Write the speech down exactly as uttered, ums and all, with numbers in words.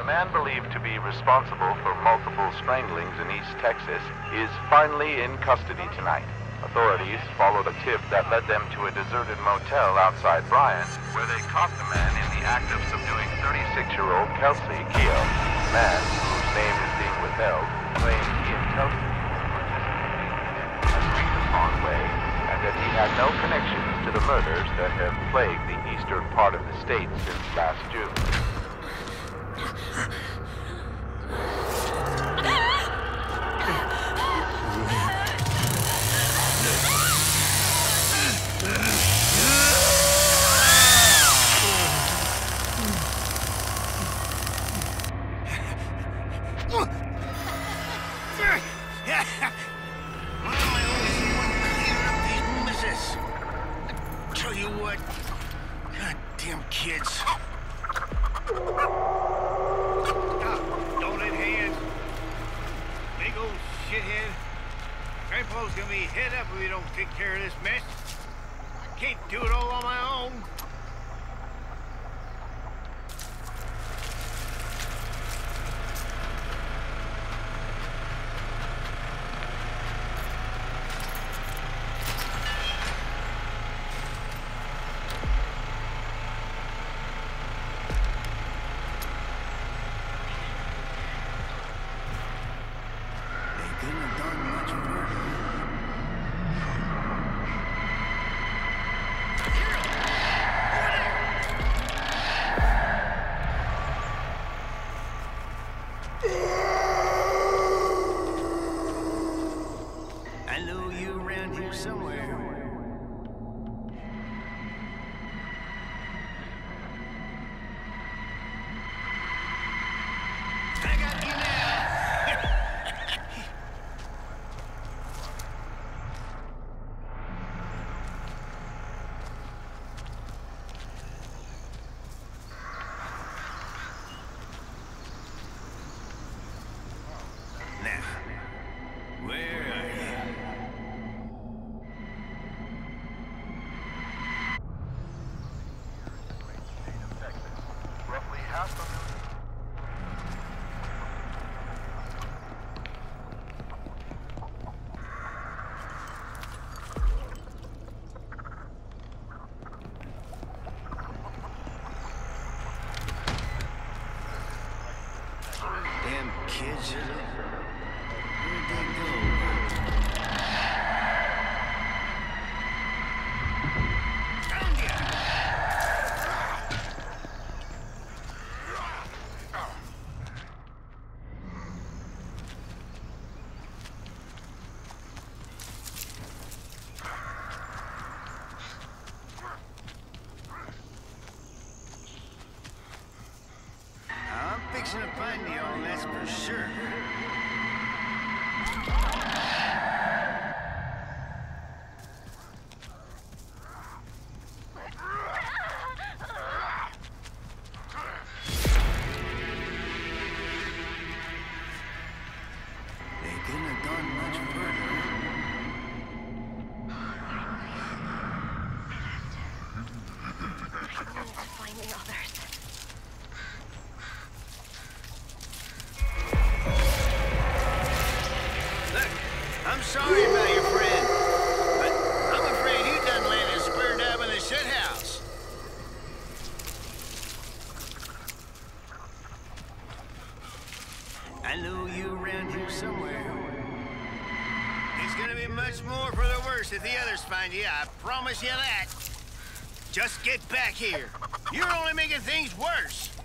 man believed to be responsible for multiple stranglings in East Texas is finally in custody tonight. Authorities followed a tip that led them to a deserted motel outside Bryan, where they caught the man in the act of subduing thirty-six-year-old Kelsey Keogh. The man, whose name is being withheld, claimed he and Kelsey were participating in an agreed-upon way, and that he had no connections to the murders that have plagued the eastern part of the state since last June. Tell you what, goddamn kids. Don't in hand. Big old shithead. Grandpa's gonna be head up if we don't take care of this mess. I can't do it all on my own. I know you around here somewhere. I got you now. Now, where are you? Roughly half of Damn kids. Where'd they go? Found ya! I'm fixing to find you all, that's for sure. They couldn't have gone much further. Find the others. Look, I'm sorry about your friend, but I'm afraid you done landed square dab in the shit house. I know you around here somewhere. It's gonna be much more for the worse if the others find you, I promise you that. Just get back here. You're only making things worse.